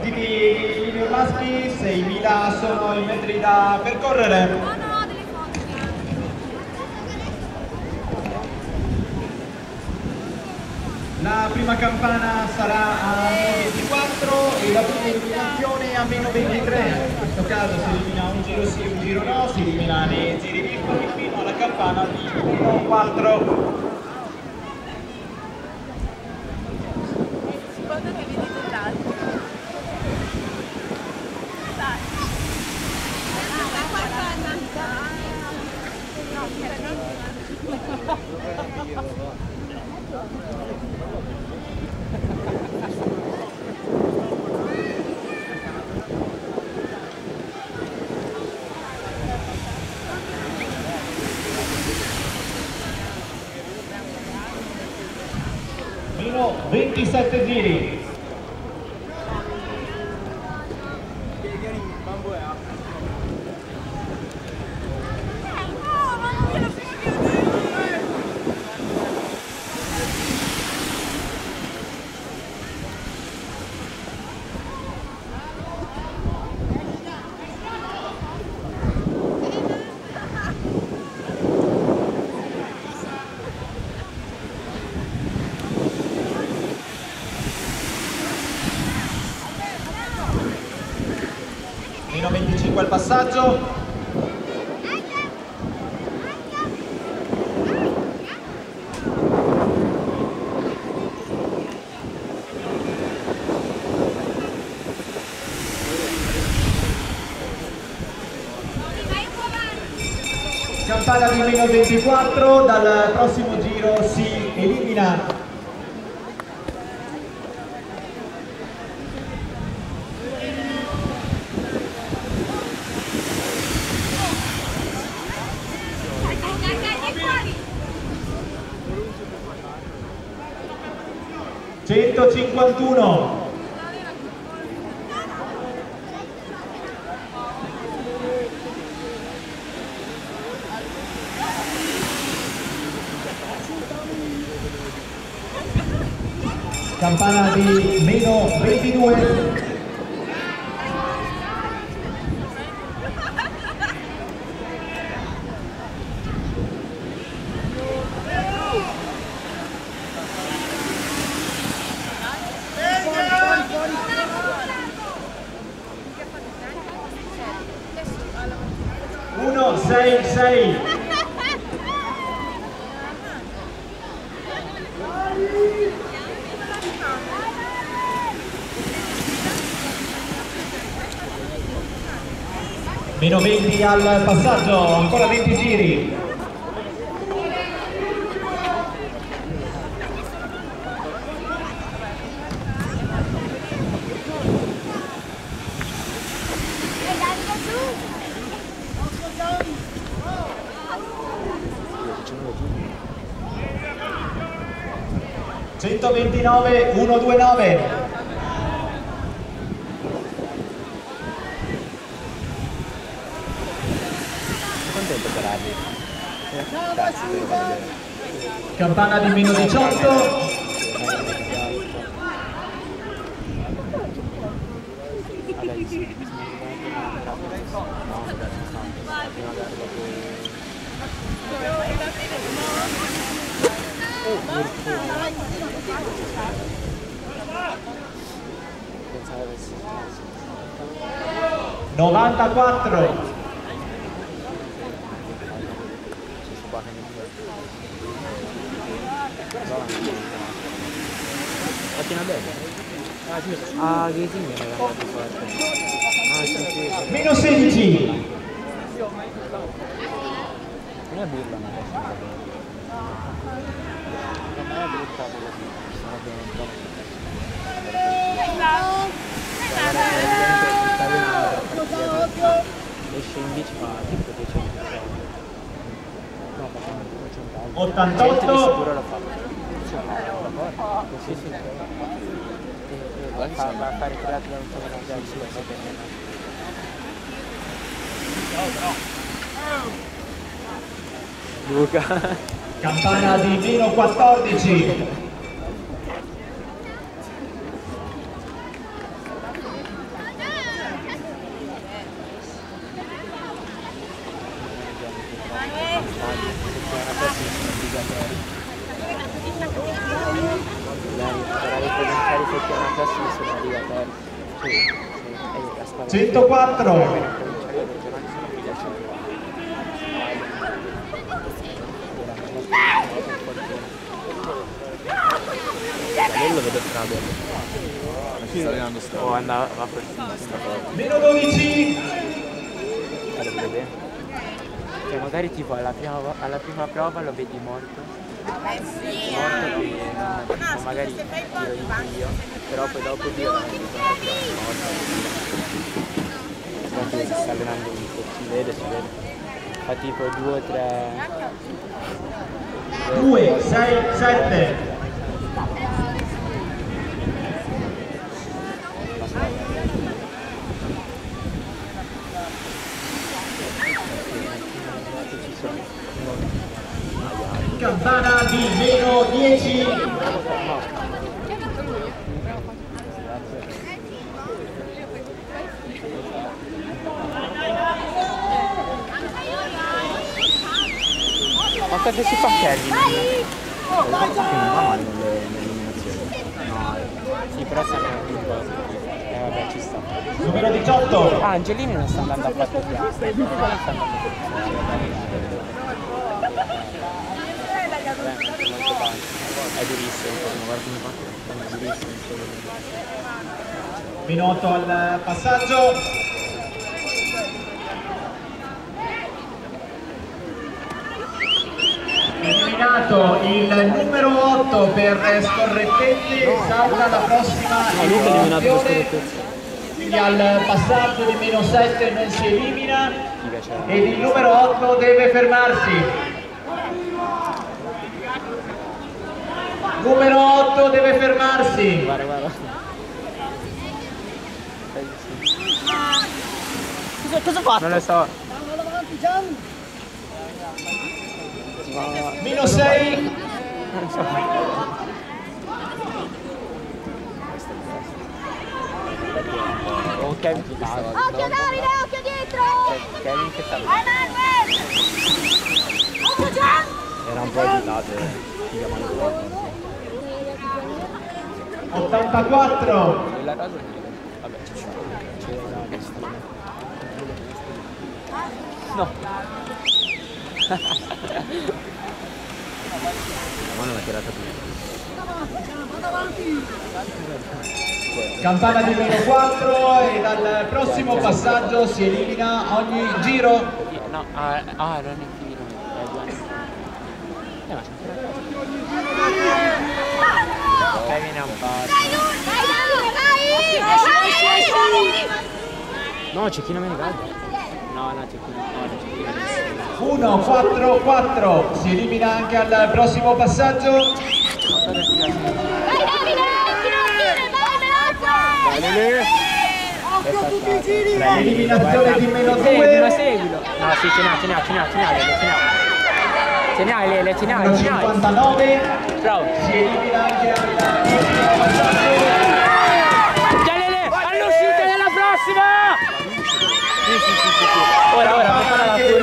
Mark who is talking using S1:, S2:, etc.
S1: partiti junior maschi, 6.000 sono i metri da percorrere. La prima campana sarà a -24 e la prima eliminazione a -23. In questo caso si elimina un giro sì, un giro no, si elimina nei giri piccoli fino alla campana di -4. Meno 27 giri. Meno 25 al passaggio. Campana di -24, dal prossimo giro si elimina. (151). Campana di -22. Uno, 6, 6. Meno 20 al passaggio, ancora 20 giri. (129, 129).
S2: Contento per Arri.
S1: Campana di -18. (94).
S2: Ah, che sì, mi era cambiato forte. Ah, sì, sì.
S1: Meno 16.
S2: Non è burla una cosa. Non è brutta così. Esce in bici fa tipo 200 euro. No, facciamo
S1: 88.
S2: sicuro lo fa. Sì, sì. Va a fare creato da un po' di Luca.
S1: Campana di -14.
S2: Per ricominciare il settimana prossima sono obbligatori.
S1: 104.
S2: Lei lo vedo strano. Sta arrivando strano. Oh, andava fortissimo.
S1: Meno 12.
S2: Lo vedo bene. Cioè magari tipo alla prima prova lo vedi morto.
S3: Sì.
S2: Morto che magari tiro di io, però poi dopo Dio non è morto. Infatti si sta allenando un po', si vede. Fa tipo 2 o 3.
S1: 2, 6, 7. Campana di meno 10.
S2: Ma cosa si fa Kevin?
S4: Non va male nell'eliminazione.
S2: No, sì, però stanno un po'. Vabbè, ci sta.
S1: Numero 18.
S2: Ah, Angelini non sta andando a fare piazza. Non sta andando a è durissimo, guarda come fa. È durissimo.
S1: Meno 8 al passaggio. Eliminato il numero 8 per scorrettezze, salta la prossima eliminazione. Quindi al passaggio di meno 7 non si elimina ed il numero 8 deve fermarsi. Numero 8 deve fermarsi.
S2: Guarda.
S4: Cosa fa?
S2: Non lo so.
S1: Meno 6.
S2: Non so. Oh, Kevin che sta.
S3: Occhio Davide, occhio dietro!
S2: Kevin che sta.
S3: Vai Manuel! Occhio Gian!
S4: Era un po' agitato.
S1: 84.
S2: La cosa vabbè, c'è la destra. No.
S4: La mano l'ha tirata
S1: Campana di meno 4 e dal prossimo passaggio si elimina ogni giro.
S2: No, non è finito. Ma Kevin è un pazzo. No, c'è chi non me ne guarda. No, c'è chi
S1: 1, 4, 4. Si elimina anche al prossimo passaggio.
S3: Vai Davide, vai veloce!
S1: Eliminazione di meno 2.
S2: Seguilo. No, sì, ce ne hai, Lele.
S1: 59.
S2: Bravo.
S1: Si elimina anche al prossimo passaggio.
S2: Dai Lele, all'uscita della prossima! Sì. Ora,
S1: Anche